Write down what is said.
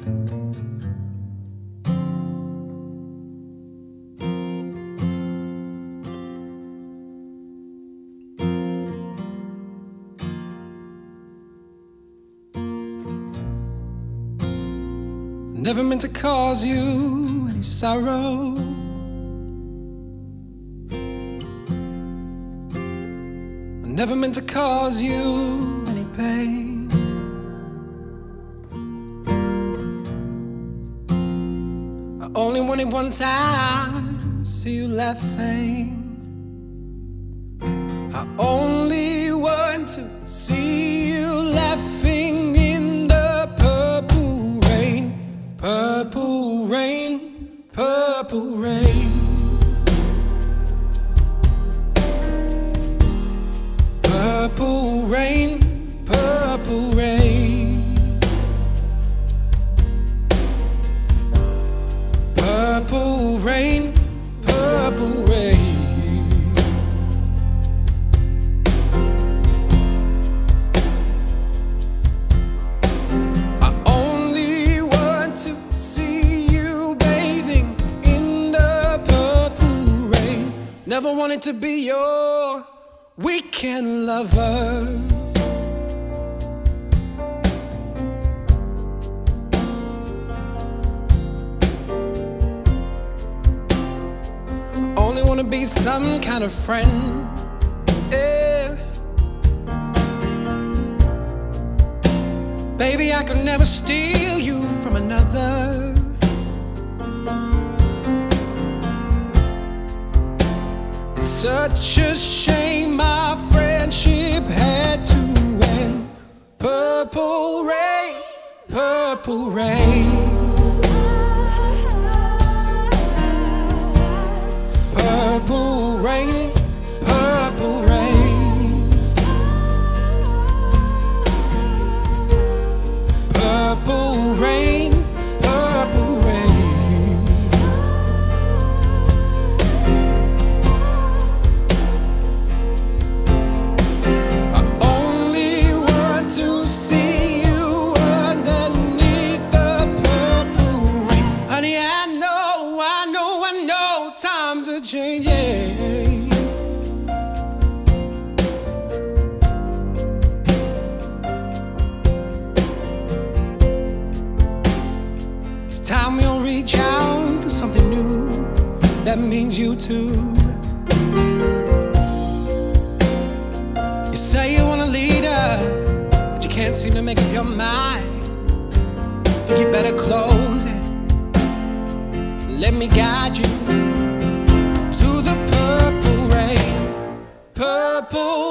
Never meant to cause you any sorrow. I never meant to cause you any pain. I only wanted one time to see you laughing. I only want to see you laughing in the purple rain. Purple rain, purple rain. Purple rain, purple rain. Purple rain, purple rain. I only want to see you bathing in the purple rain. Never wanted to be your weekend lover. Only wanna be some kind of friend, yeah. Baby, I could never steal you from another. It's such a shame our friendship had to end. Purple rain, purple rain. Purple rain, purple rain. Purple rain, purple rain. I only want to see you underneath the purple rain. Honey, I know times are changing. It's time we'll reach out for something new that means you too. You say you want a leader, but you can't seem to make up your mind. Think you better close it. Let me guide you to the purple rain, purple